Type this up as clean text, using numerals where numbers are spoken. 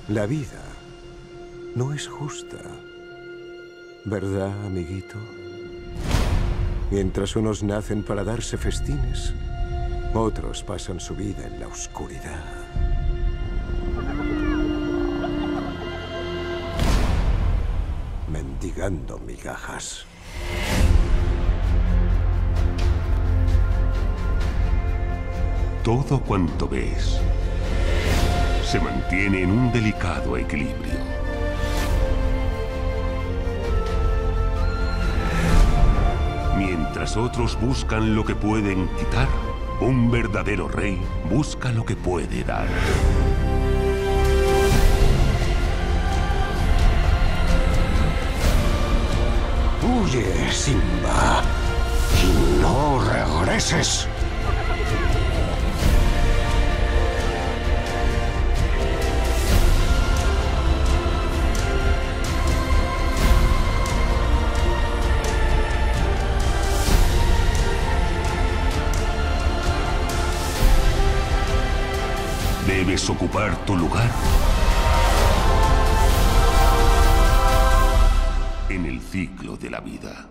La vida no es justa, ¿verdad, amiguito? Mientras unos nacen para darse festines, otros pasan su vida en la oscuridad. Mendigando migajas. Todo cuanto ves se mantiene en un delicado equilibrio. Mientras otros buscan lo que pueden quitar, un verdadero rey busca lo que puede dar. Huye, Simba, y no regreses. Debes ocupar tu lugar en el ciclo de la vida.